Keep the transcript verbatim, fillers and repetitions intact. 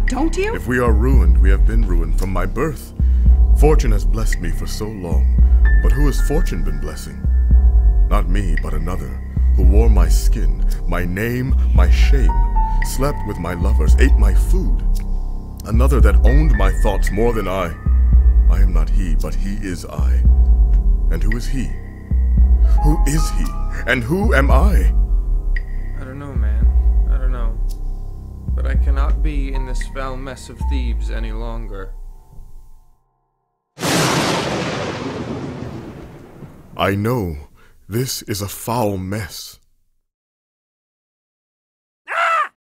don't you? If we are ruined, we have been ruined from my birth. Fortune has blessed me for so long, but who has fortune been blessing? Not me, but another, who wore my skin, my name, my shame, slept with my lovers, ate my food. Another that owned my thoughts more than I. I am not he, but he is I. And who is he? Who is he? And who am I? I don't know, man. I don't know. But I cannot be in this foul mess of Thebes any longer. I know this is a foul mess.